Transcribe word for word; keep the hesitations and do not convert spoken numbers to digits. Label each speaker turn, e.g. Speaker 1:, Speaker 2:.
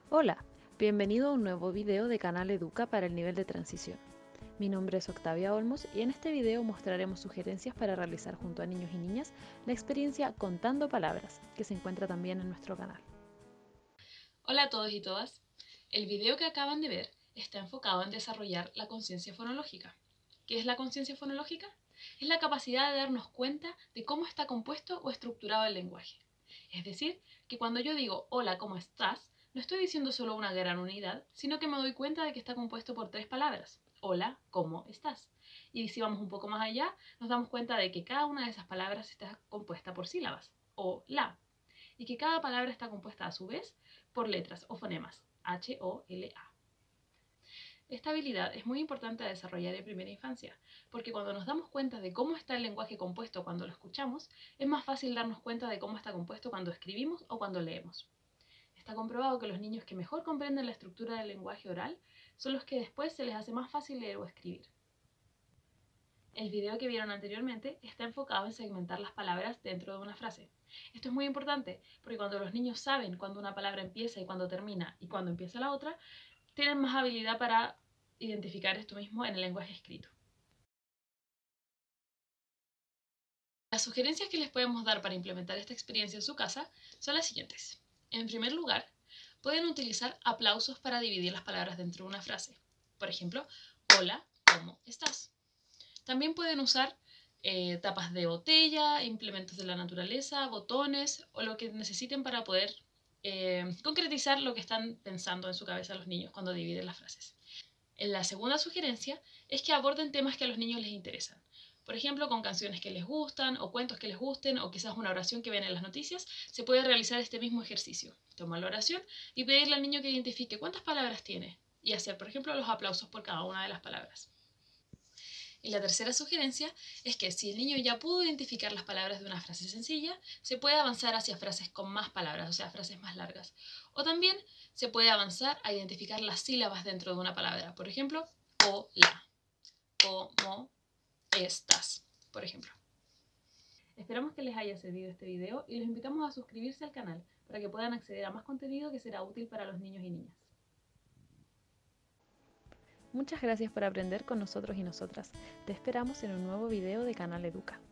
Speaker 1: Hola, bienvenido a un nuevo video de Canal Educa para el nivel de transición. Mi nombre es Octavia Olmos y en este video mostraremos sugerencias para realizar junto a niños y niñas la experiencia Contando Palabras, que se encuentra también en nuestro canal.
Speaker 2: Hola a todos y todas. El video que acaban de ver está enfocado en desarrollar la conciencia fonológica. ¿Qué es la conciencia fonológica? Es la capacidad de darnos cuenta de cómo está compuesto o estructurado el lenguaje. Es decir, que cuando yo digo hola, ¿cómo estás?, no estoy diciendo solo una gran unidad, sino que me doy cuenta de que está compuesto por tres palabras. Hola, ¿cómo estás? Y si vamos un poco más allá, nos damos cuenta de que cada una de esas palabras está compuesta por sílabas, o la, y que cada palabra está compuesta a su vez por letras o fonemas, H O L A. Esta habilidad es muy importante a desarrollar en primera infancia, porque cuando nos damos cuenta de cómo está el lenguaje compuesto cuando lo escuchamos, es más fácil darnos cuenta de cómo está compuesto cuando escribimos o cuando leemos. Está comprobado que los niños que mejor comprenden la estructura del lenguaje oral son los que después se les hace más fácil leer o escribir. El video que vieron anteriormente está enfocado en segmentar las palabras dentro de una frase. Esto es muy importante porque cuando los niños saben cuándo una palabra empieza y cuándo termina y cuándo empieza la otra, tienen más habilidad para identificar esto mismo en el lenguaje escrito. Las sugerencias que les podemos dar para implementar esta experiencia en su casa son las siguientes. En primer lugar, pueden utilizar aplausos para dividir las palabras dentro de una frase. Por ejemplo, hola, ¿cómo estás? También pueden usar eh, tapas de botella, implementos de la naturaleza, botones o lo que necesiten para poder eh, concretizar lo que están pensando en su cabeza los niños cuando dividen las frases. La segunda sugerencia es que aborden temas que a los niños les interesan. Por ejemplo, con canciones que les gustan o cuentos que les gusten o quizás una oración que ven en las noticias, se puede realizar este mismo ejercicio. Tomar la oración y pedirle al niño que identifique cuántas palabras tiene y hacer, por ejemplo, los aplausos por cada una de las palabras. Y la tercera sugerencia es que si el niño ya pudo identificar las palabras de una frase sencilla, se puede avanzar hacia frases con más palabras, o sea, frases más largas. O también se puede avanzar a identificar las sílabas dentro de una palabra. Por ejemplo, hola, cómo estás, por ejemplo. Esperamos que les haya servido este video y los invitamos a suscribirse al canal para que puedan acceder a más contenido que será útil para los niños y niñas.
Speaker 1: Muchas gracias por aprender con nosotros y nosotras. Te esperamos en un nuevo video de Canal Educa.